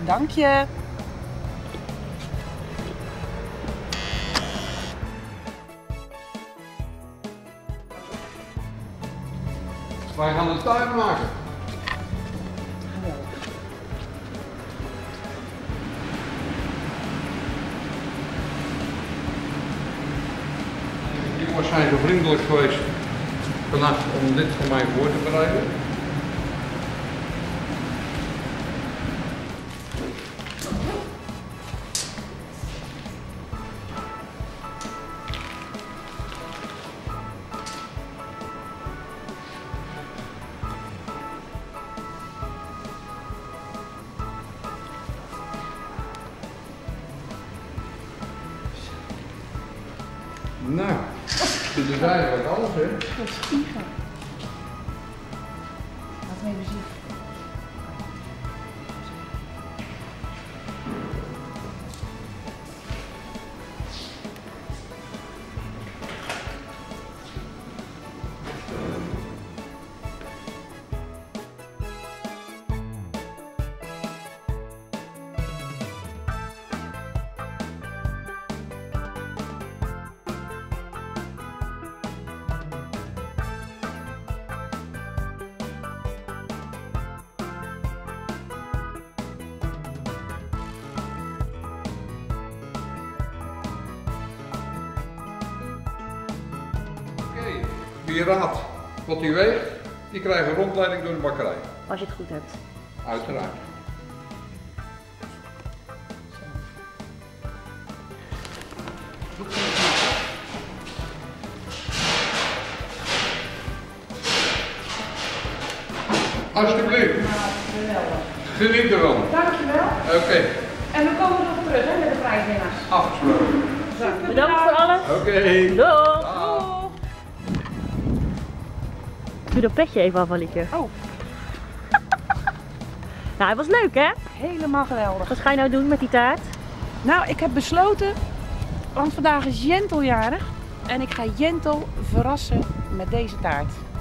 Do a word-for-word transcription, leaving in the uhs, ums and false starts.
Dank je. Wij gaan een tuin maken. De jongens zijn zo vriendelijk geweest vannacht om dit voor mij voor te bereiden. Nou, dit is eigenlijk alles, hè? Dat is vliegen. Laten we even zien. Wie raadt wat hij weegt, die krijgt een rondleiding door de bakkerij. Als je het goed hebt. Uiteraard. Alsjeblieft. Nou, geweldig. Geniet ervan. Dankjewel. Oké, okay. En we komen nog terug hè, met de prijswinnaars. afgesproken. Zo, Bedankt voor alles. Oké. Okay. Doei. Dag. Doe dat petje even af, Alieke. Oh. Nou, het was leuk hè? Helemaal geweldig. Wat ga je nou doen met die taart? Nou, ik heb besloten, want vandaag is Jentel jarig. En ik ga Jentel verrassen met deze taart.